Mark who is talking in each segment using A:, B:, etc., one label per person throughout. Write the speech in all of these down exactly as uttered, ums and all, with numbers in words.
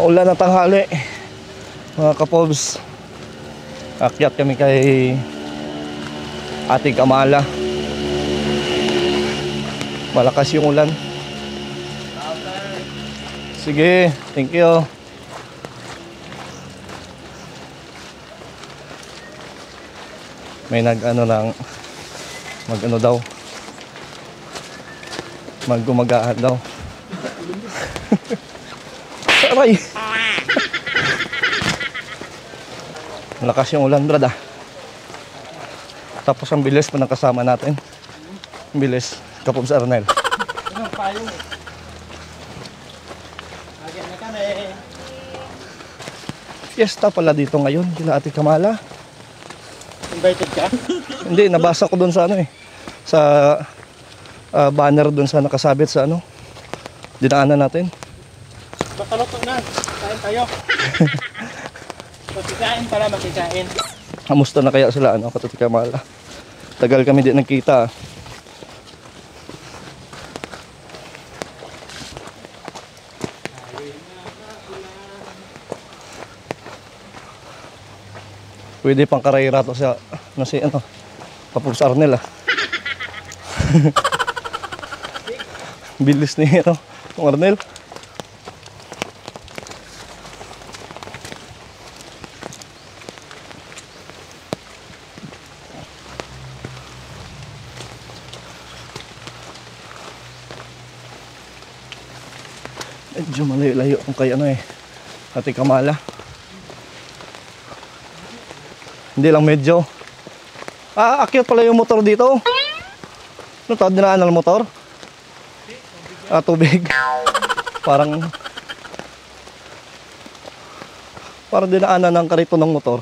A: Maulan na tanghali, mga kapobs. Akyat kami kay Ate Kamala. Malakas yung ulan. Sige, thank you. May nag ano lang, mag ano daw, maggumagaan daw. Aray! Malakas yung ulan, brad ah. Tapos ang bilis pa ng kasama natin. Ang bilis, Kapobs Arnel.
B: Anong payong eh? Agad na kami.
A: Fiesta pala dito ngayon, kila Ate Kamala.
B: Invited ka?
A: Hindi, nabasa ko doon sa ano eh. Sa uh, banner doon sa nakasabit sa ano. Dinaanan natin.
B: Bakaluto na. Kain tayo. Magkikain para magkikain.
A: Kamusta na kaya sila ano, Ate Kamala? Tagal kami di nagkita. Pwede pang karera to sa na si ano, Kapobs Arnel ah. Bilis ni ano, yung Arnel. Medyo malayo-layo kung kay ano eh, Ate Kamala. Hindi lang medyo. Ah, akyat pala yung motor dito. Ano to? Dinaan ng motor? Ah, tubig. Parang Parang dinaanan ng karito ng motor.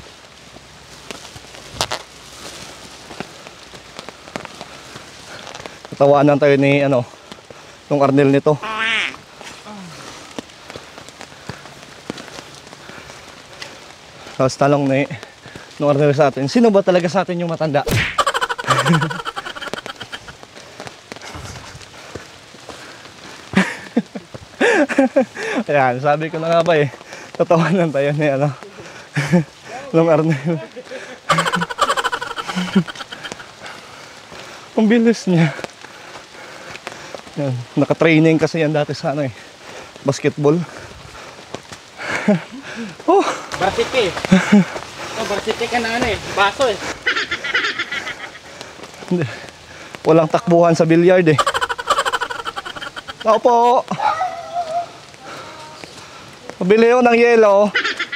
A: Tawanan tayo ni ano, nung Arnel nito. Tapos talong ni nung Arnel sa atin, sino ba talaga sa atin yung matanda? Ayan, sabi ko na nga ba eh, tatawanan tayo ni ano, nung Arnel. Ang bilis niya. Yan, naka-training kasi yan dati sa ano eh, basketball. Oh,
B: Varsity. Oh, varsity ka na ano eh, baso eh.
A: Hindi. Walang takbuhan sa billiard eh. Tao po. Pabili ko ng yelo.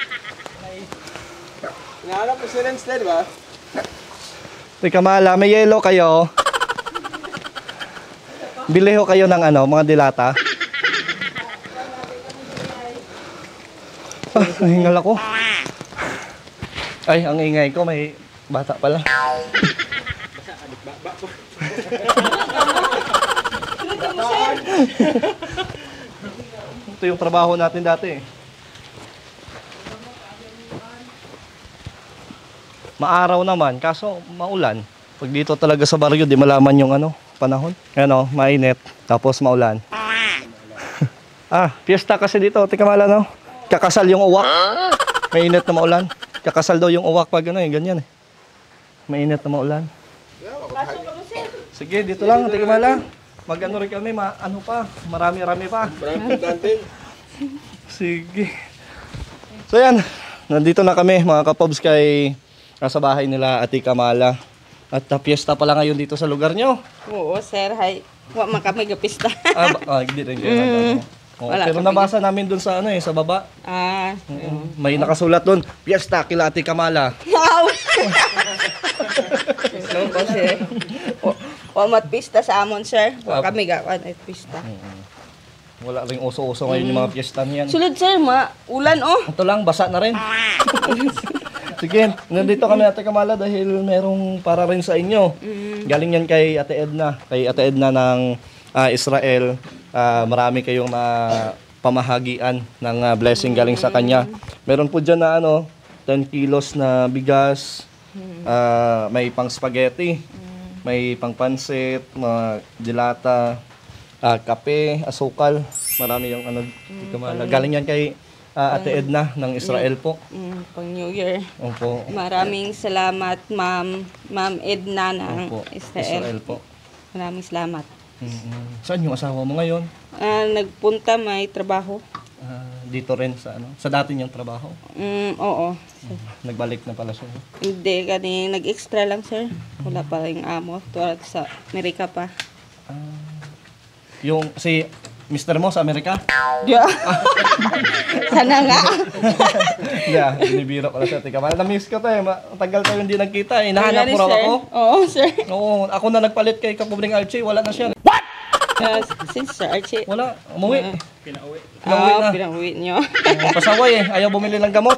B: Nahanap mo si Renz din ba?
A: Ate Kamala, may yelo kayo. Bili ko kayo ng ano, mga dilata. Ah, nahingal ako. Ay, ang ingay ko, may bata pala. Ito yung trabaho natin dati eh. Maaraw naman, kaso maulan. Pag dito talaga sa baryo, di malaman yung ano, panahon. Ano, mainit, tapos maulan. Ah, piyesta kasi dito, Ate Kamala, no? Kakasal yung uwak. Mainit na maulan. Kakasal daw yung uwak pag ano eh, ganyan eh. Mainit na maulan. Sige, dito lang, Ate Kamala. Mag-ano rin kami, ma ano pa, marami-rami pa.
B: Maraming pagdante.
A: Sige. So yan, nandito na kami mga kapobs kay nasa bahay nila Ate Kamala. At uh, piyesta pala ngayon dito sa lugar nyo.
C: Oo, sir. Hay. Wa man kami gapista.
A: Ah, ba- ah hindi rin kayo nandun. Oo,
C: Wala
A: pero
C: kami.
A: nabasa namin dun sa ano eh, sa baba.
C: Ah.
A: Mm, May nakasulat dun, piyesta kila Ate Kamala.
C: Wow. No po, sir. Wa- Wa mat pista sa amon, sir. Wa kami ga kan pista.
A: Wala ring uso-uso ngayon yung mga piyesta niyan.
C: Sulod, sir, ma ulan oh.
A: Ito lang, basa na rin. Sige, nandito kami Ate Kamala dahil merong para rin sa inyo. Galing yan kay Ate Edna. Kay Ate Edna ng ah, Israel. Ah, marami kayong na pamahagian ng ah, blessing galing sa kanya. Meron po dyan na ano, ten kilos na bigas. Ah, may pang spaghetti. May pang pansit, mga dilata, ah, kape, asukal. Marami yung ano, Ate Kamala. Galing yan kay ah, Ate Edna ng Israel po.
C: Mm, pang New Year.
A: Opo.
C: Maraming salamat, Ma'am Ma'am Edna ng
A: Opo.
C: Israel.
A: Israel po.
C: Maraming salamat.
A: Mm-mm. Saan yung asawa mo ngayon?
C: Ah, nagpunta, may trabaho.
A: Ah, dito rin sa ano? Sa dati niyang trabaho.
C: Mm, oo.
A: Nagbalik na pala siya.
C: Hindi, kani nag-extra lang, sir. Wala pa rin amo. Tuwad sa Amerika pa.
A: Ah, yung si mister mo sa Amerika?
C: Yeah. Sana nga.
A: Yeah, binibiro ko lang siya. Tika, na-miss ko to eh. Matagal tayo hindi nagkita eh. Nahanap mo raw
C: Sir.
A: ako.
C: Oo, sir.
A: Oo, ako na nagpalit kay Kapobring Archie. Wala na siya.
C: Uh, since, sir, Archie.
A: Wala, umuwi.
B: Pinauwi.
A: Pinauwi
C: Ah,
A: na.
C: pinauwi niyo.
A: Oo, pasaway eh. Ayaw bumili ng gamot.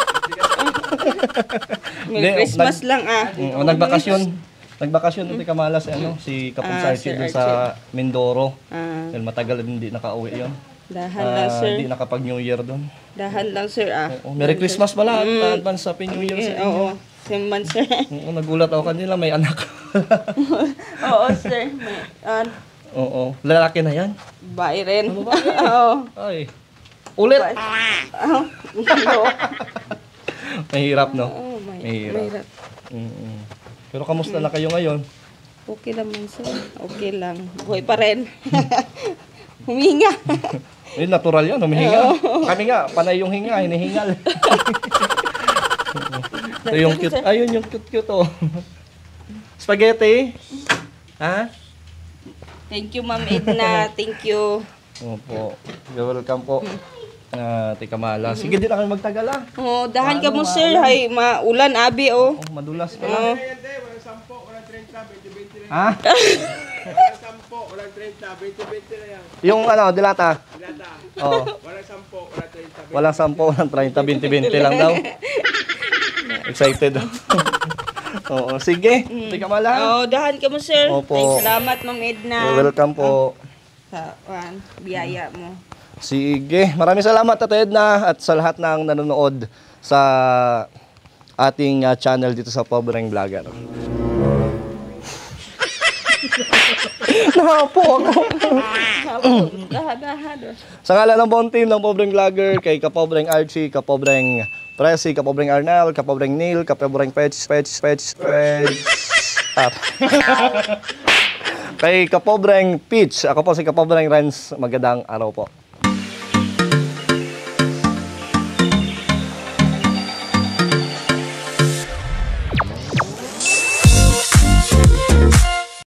C: May
A: Hindi,
C: Christmas lang, ah.
A: Mm, nagbakasyon. Nagbakasyon ito Kamala si ano, si Kapong
C: Ah,
A: Archie
C: Sir
A: dun sa Mindoro.
C: Ah,
A: Dahil matagal din hindi nakauwi yun.
C: dahan lang,
A: Ah,
C: sir.
A: Hindi nakapag New Year doon.
C: Dahan lang, sir, ah.
A: Oo, Merry Christmas pala. Mm. Advance Happy New Year sa
C: Eh,
A: inyo.
C: oo. Same man, sir.
A: Oo, nagulat ako kanila may anak.
C: Oo, sir. May, ah,
A: Oo, lalaki na yan.
C: bae rin.
A: Ano ba yan?
C: Oo.
A: Ay. Ulit.
C: Bae. Oo. Oo.
A: Mahirap no.
C: Oo, may,
A: Mahirap.
C: mahirap.
A: Mm-mm. Pero kamusta na kayo ngayon?
C: Okay naman, sir. Okay lang. Buhay pa rin. Huminga.
A: Eh, natural yan, humihinga. Kami nga, panay yung hinga, hinihingal. Ito yung cute. Ayun yung cute-cute oh. Spaghetti. Ha?
C: Thank you, Ma'am Edna. Thank you.
A: Opo. You're welcome po. Ah, Tika Mala. Sige, di na kami magtagal ah.
C: Oh, dahan ka
A: Ano,
C: mo, sir. Hay, maulan, abi, oh.
A: Oh, madulas pa
C: Oh.
A: lang. Ha?
B: Walang sampo, walang treinta, twenty twenty na yan.
A: Yung ano, dilata.
B: Lata.
A: Oh.
B: Walang sampo, walang treinta.
A: Walang sampo, walang treinta, twenty twenty lang daw. Excited. Oo, sige. Tika Mala.
C: Oh, dahan ka mo, sir.
A: Opo.
C: Ay, salamat, Ma'am Edna.
A: You're welcome po.
C: Sa uh, biyaya mo.
A: Sige. Maraming salamat, Ate Edna, at sa lahat ng nanonood sa ating uh, channel dito sa Pobreng Vlogger. Nahapo ako.
C: Dahan, dahan.
A: Sa ngalan ng buong team ng Pobreng Vlogger, kay Kapobreng Archie, Kapobreng Presi, Kapobreng Arnel, Kapobreng Neil, Kapobreng Pets, Pets, Pets, Pets, Tap. Kay Kapobreng Peach, ako po si Kapobreng Renz, magandang araw po.